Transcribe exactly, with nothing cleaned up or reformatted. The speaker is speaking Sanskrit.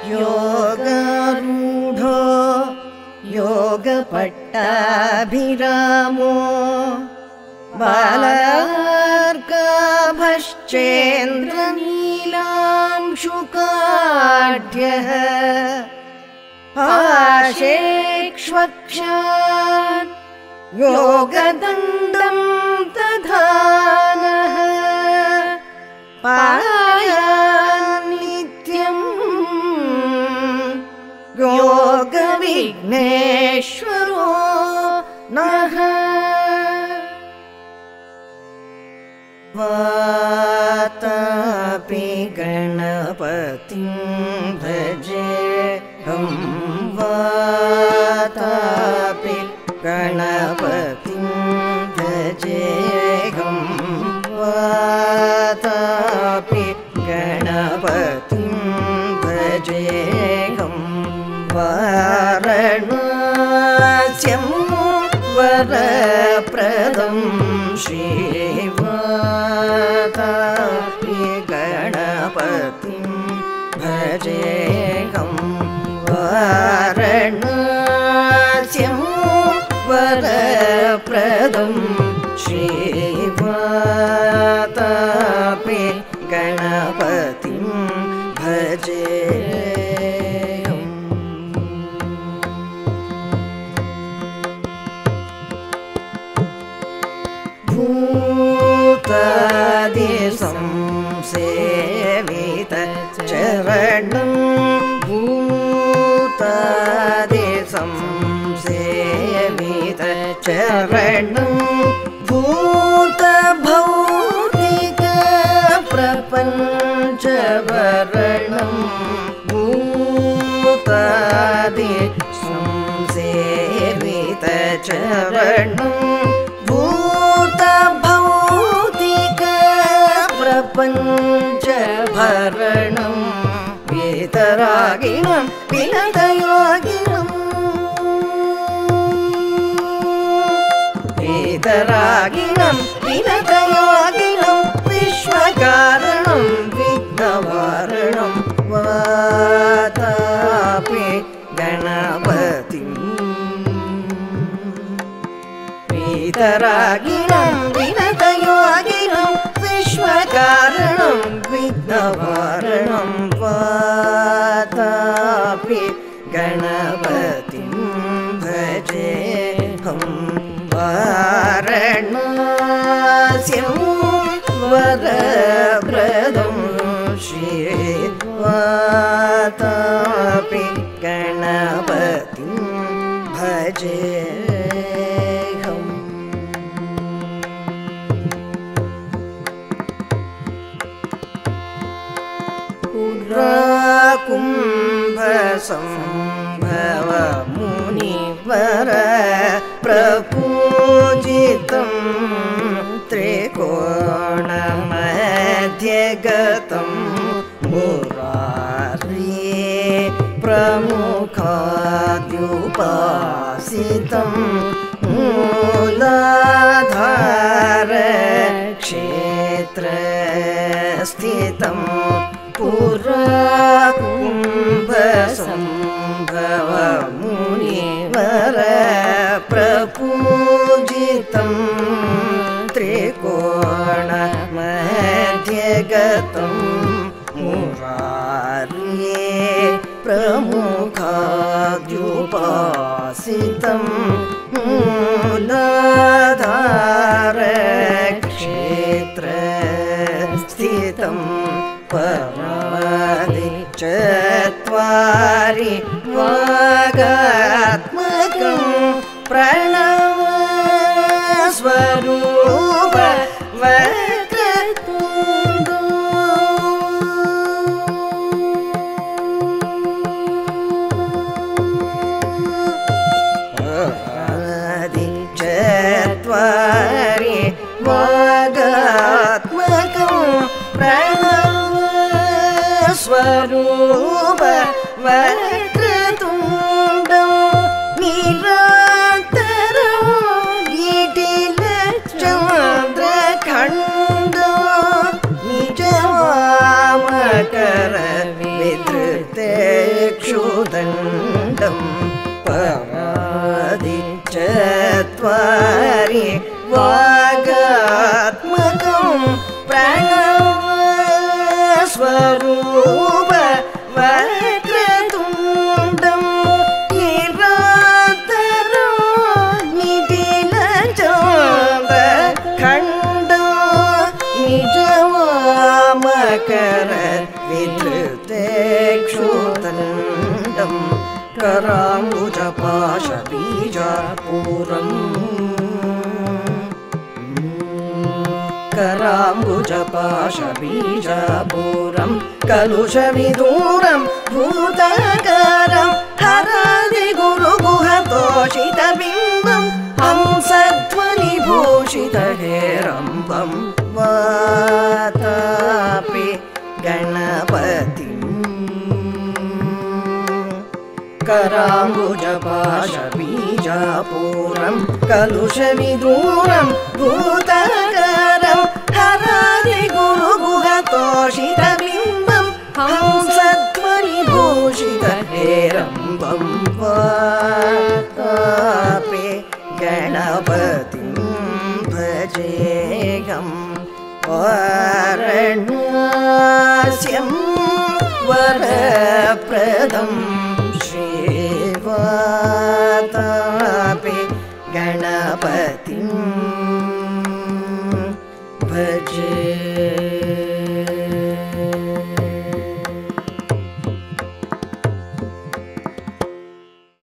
योगारूढो योगपट्टाभिरामो बालार्काभश्चेन्द्रनीलांशुकाढ्यः आशेक्ष्वक्षान् योगदण्डं दधानः पायान्नित्यं योगविघ्नेश्वरो नः वातापि गणपतिं भजेऽहं वातापि गणपतिं भजेऽहं वातापि गणपतिं भजेऽहं वाराणस्यं वरप्रदं श्रीवातापि गणपतिं भजेऽहं वाराणस्यं वरप्रदं श्रीवातापि गणपतिं भजेऽहम् भूतादिसंसेवितचरणं भूतादिसंसेवितचरणं भूतभौतिकप्रपञ्चवरणं भूतादिसंसेवितचरणं भूतभौतिकप्रपञ्चभरणं वीतरागिणं विनतयोगिनं वीतरागिणं विनतयोगिनं विश्वकारणं विघ्नवारणं वातापि गणपतिं वीतरागिणं विनतयोगिनं विश्वकारणं विघ्नवारणं वातापि गणपतिं भजेऽहं वाराणस्यं वरप्रदं श्रीवातापि गणपतिं भजेऽहम् कुम्भसंभव मुनिवर प्रपूजितं त्रिकोणमध्यगतं मुरारी प्रमुखाद्युपासितं मूलाधार क्षेत्रस्थितं पुरा कुम्भसंभव मुनिवर प्रपूजितं त्रिकोणमध्यगतं मुरारी प्रमुखाद्युपासितं मूलाधार क्षेत्रस्थितं परादि चत्वारि वागात्मकं प्रणव स्वरूप वक्रतुण्डो परादि चत्वारि वागात्मकं प्रणव स्वरूप वक्रतुण्डं निरान्तरं गिटिलचन्द्रखण्डो निजवामकर विधृते विधृते क्षुतण्डं कराम्बुजपाशबीजापूरम् कराम्बुजपाशबीजापूरं कलुषविदूरं भूतकरं हरादिगुरुगुहतोषितबिम्बं हंसध्वनिभूषितहेरम्बं वातापि गणपतिम् कराम्बुजपाशबीजापूरं कलुषविदूरं भूतकरं हरादिगुरुगुहतोषितबिम्बं हंसध्वनिभूषितहेरम्बं वातापि गणपतिं भजेऽहं वाराणस्यं वरप्रदं श्रीवा